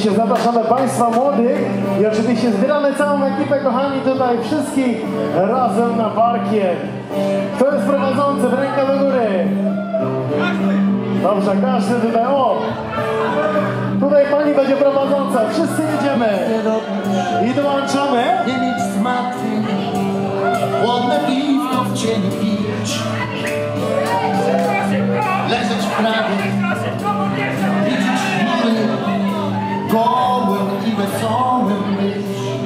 Oczywiście zapraszamy Państwa młodych i oczywiście zbieramy całą ekipę, kochani, tutaj wszystkich razem na parkiet. Kto jest prowadzący? W rękę do góry. Dobrze, każdy tutaj, o! Tutaj pani będzie prowadząca, wszyscy jedziemy i dołączamy. Nie mieć zmartwień, chłodne piwko w cieniu pić, leżeć w prawie, widzieć chmury, gołym i wesołym być,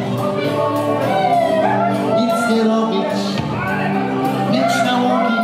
nic nie robić, mieć nałogi,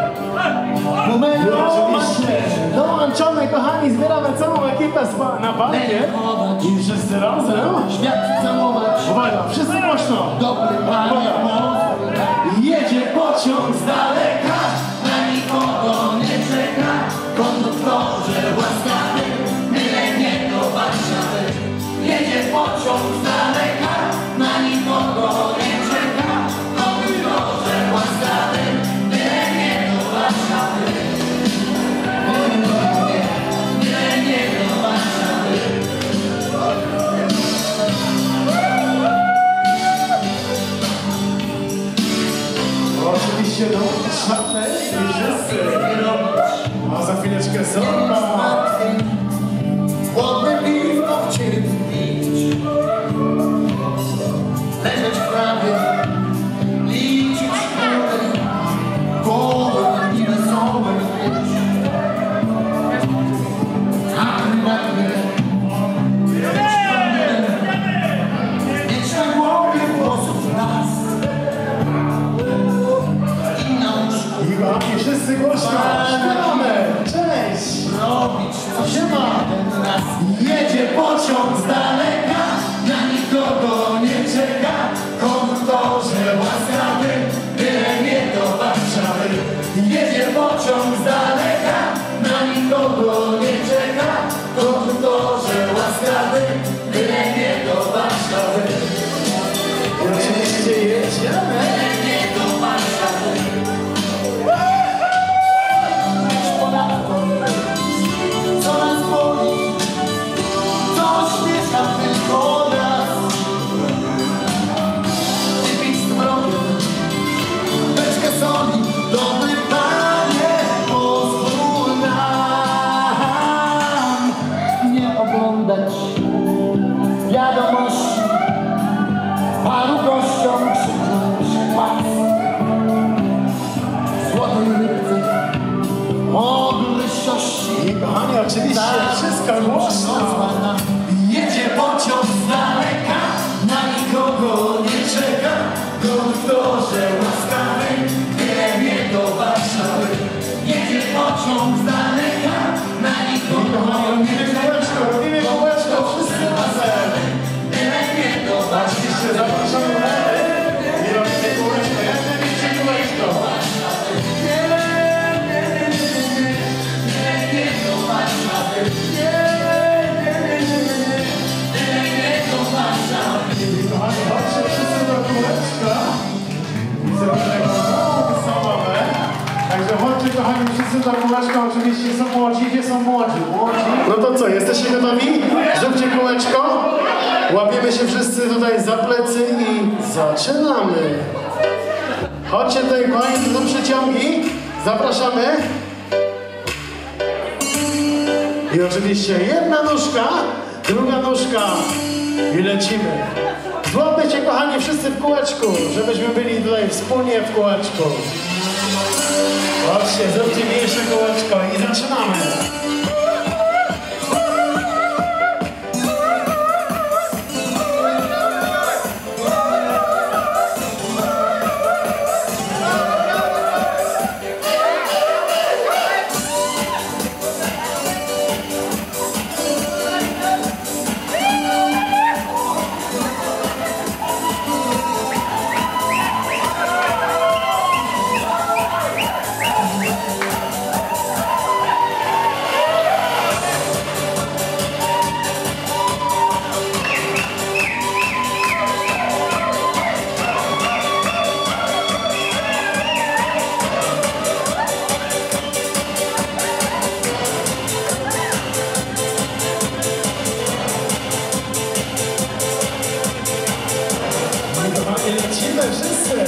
Oczywiście dołączamy, kochani, zbieramy całą ekipę na parkiet i wszyscy razem. świat całować. Uwaga, wszyscy głośno. Dobry panie, Jedzie pociąg z daleka, na nikogo nie czeka, konduktorze łaskawy, byle nie do Warszawy. Jedzie pociąg z daleka, na nikogo nie czeka, konduktorze łaskawy, byle nie do Warszawy. Byle nie do Warszawy. oczywiście dołączamy i wszyscy. A za chwileczkę zorba. Chłodne piwko w cieniu pić, leżeć w prawie, liczyć chmury, gołym i wesołym być. A prywatnie mieć na głowie włosów las i na łóżku I kochani, wszyscy głośno. Śpiewamy. Cześć. robić coś Siema. jeden raz. Jedzie pociąg z daleka, Na nikogo nie czeka, konduktorze łaskawy, byle nie do Warszawy. Jedzie pociąg z daleka, na nikogo nie czeka, konduktorze łaskawy, byle nie do Warszawy. i oczywiście jedziemy. Byle nie do Warszawy. Ponadto, co nas boli, to śmiesza tylko nas. Wypić z mrokiem beczkę soli, dobry panie, pozwól nam nie oglądać wiadomości, paru gościom krzyknąć pas. Złotej rybce, ogrysiości. I kochani, oczywiście wszystko głośno. Jedzie pociąg z daleka, na nikogo nie czeka, konduktorze łaskawy, byle nie do Warszawy. Jedzie pociąg z daleka, na nikogo nie czeka, Robimy kółeczko, wszyscy razem. byle nie do Warszawy. Oczywiście zapraszamy Leny i robimy kółeczko. Jak największe kółeczko. Byle nie do Warszawy. Byle nie do Warszawy. Kochani, chodźcie wszyscy do kółeczka. I zrobimy taką małą zabawę. Także chodźcie, kochani, wszyscy do kółeczka. Oczywiście są młodzi. Gdzie są młodzi? No to co, jesteście gotowi? Zróbcie kółeczko. Łapiemy się wszyscy tutaj za plecy i zaczynamy. Chodźcie tutaj, kochani, tu są przeciągi. Zapraszamy. I oczywiście jedna nóżka, druga nóżka i lecimy. Złapmy się, kochani, wszyscy w kółeczku, żebyśmy byli tutaj wspólnie w kółeczku. Chodźcie, zróbcie mniejsze kółeczko i zaczynamy. wszyscy!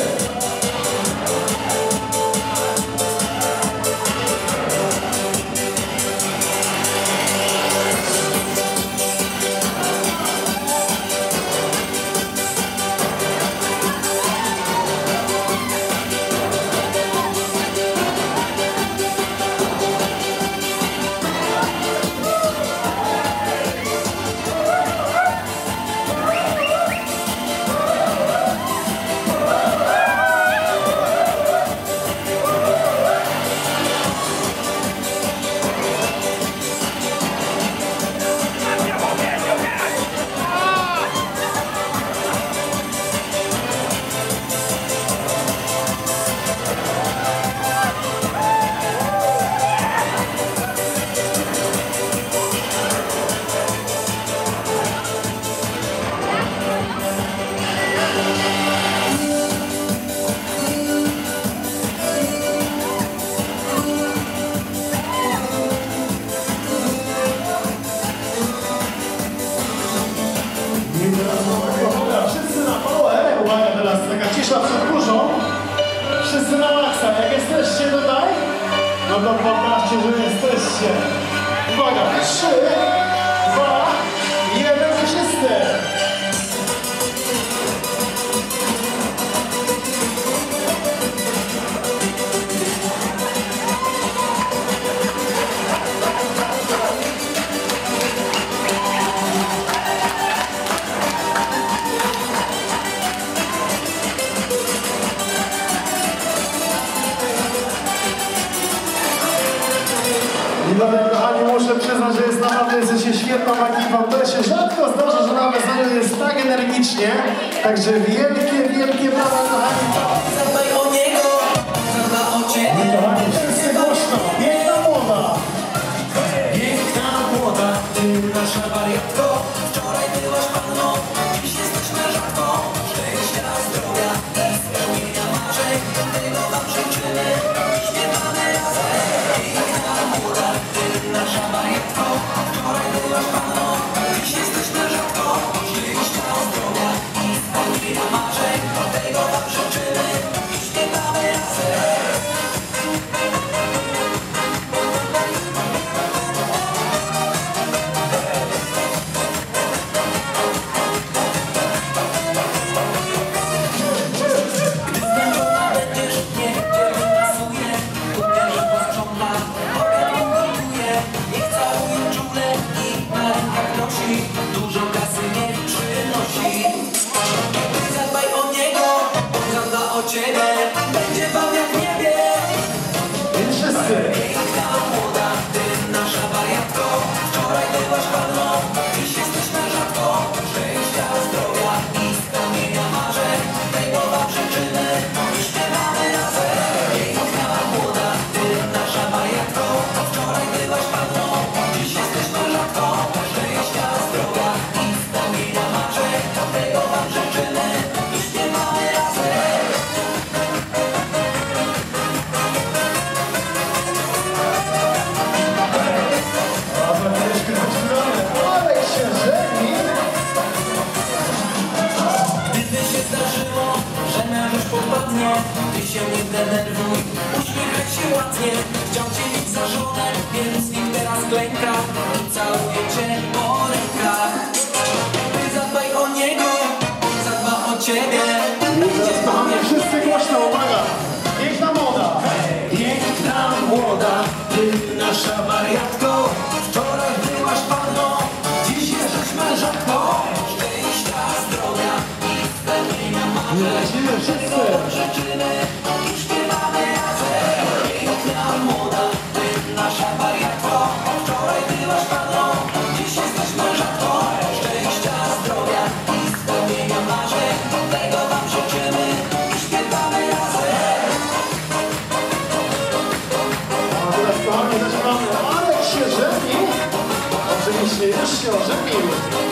Cisza przed burzą. Wszyscy na maksa. Jak jesteście tutaj, no to pokażcie, że jesteście. Uwaga, 3, 2, 1 i wszyscy. I dlatego, kochani, muszę przyznać, że jest naprawdę, jesteście świetną ekipą. To się rzadko zdarza, że na weselu jest tak energicznie. Także wielkie brawa, kochani. Zadbaj o niego, zadba o ciebie. I kochani, wszyscy głośno. Piękna młoda. Piękna młoda, ty nasza wariatko. Wczoraj byłaś panną, dziś jesteś mężatką. Szczęścia, zdrowia i spełnienia marzeń. Tego wam życzymy i śpiewamy razem. Piękna młoda, ty nasza wariatko. Wczoraj byłaś panną, dziś jesteś mężatką. Szczęścia, zdrowia i spełnienia marzeń. Tego wam życzymy i śpiewamy razem. Dużo kasy nie przynosi. Zadbaj o niego, on zadba o ciebie. Będzie wam jak w niebie. I wszyscy. Piękna młoda, ty nasza wariatko. Wczoraj byłaś panną, dziś jesteś mężatką. Szczęścia, zdrowia i spełnienia marzeń. Tego wam życzymy i śpiewamy razem. Piękna młoda, ty nasza wariatko. Wczoraj byłaś panną, dziś jesteś mężatką. Szczęścia, zdrowia i spełnienia marzeń. Tego wam życzymy i śpiewamy razem. A za chwileczkę zaczynamy. Alek się żeni. Gdyby się zdarzyło, że mężuś popadnie, ty się nie denerwuj, uśmiechaj się ładnie. Chciał cię mieć za żonę, więc nim teraz klęka i całuje cię po rękach. Ty zadbaj o niego, on zadba o ciebie. Będzie Kochani, wszyscy głośno, uwaga. Piękna młoda. piękna młoda, ty nasza wariatko. Wczoraj byłaś panną, dziś jesteś mężatką. Szczęścia, zdrowia i spełnienia marzeń. Lecimy wszyscy. Życzymy i śpiewamy razem. Piękna młoda, ty nasza wariatko. Wczoraj byłaś panną, dziś jesteś mężatką. Szczęścia, zdrowia i spełnienia marzeń. Tego wam życzymy i śpiewamy razem. A teraz, kochani, zaczynamy. Alek się żeni. Oczywiście już się ożenił.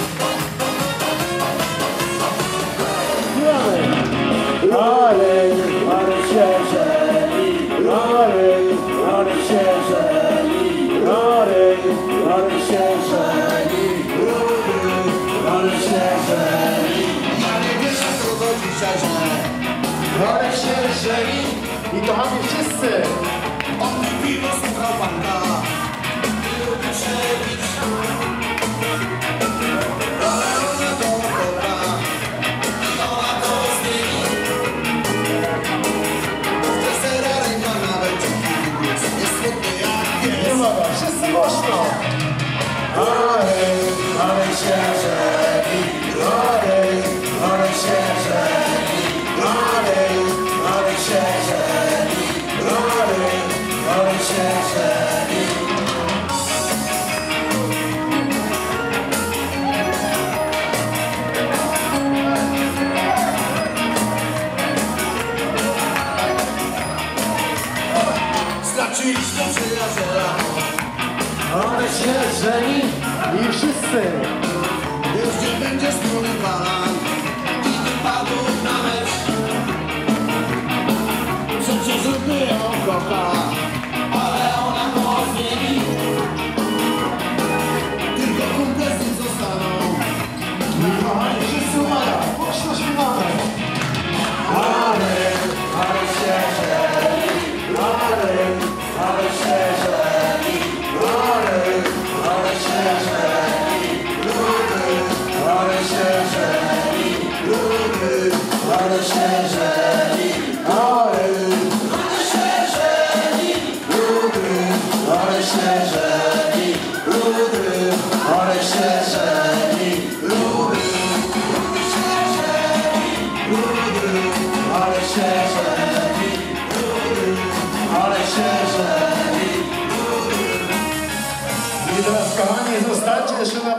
Ale się żeni, ale się żeni, ale się żeni, ale się żeni. Ja nie wiesz, co to dzisiaj źle. ale się żeni. I kochani wszyscy. On piwo słuchał banda. Lubił się bić. Ale ona to dobra. Ona to zmieni. Tresera ręka nawet. Jest smutny jak pies. Uwaga, wszyscy głośno. Ale się żeni. Ale się żeni. Ale się żeni. Ale się żeni. Straciliśmy przyjaciela. Ale się żeni. I wszyscy. Już nie będzie wspólny balan. I wypadł na mecz. Przecież lubię ją kocha. Ale ona go zmieni. Tylko kumple z nim zostaną. I kochani wszyscy, uwaga, głośno śpiewamy. Ale się żeni. Ale się żeni. Ale się żeni. Ale się żeni. Ale się żeni. Ale się żeni. Ale się żeni. Ale się żeni. Ale się żeni. Ale się żeni. I teraz kochani, zostańcie jeszcze na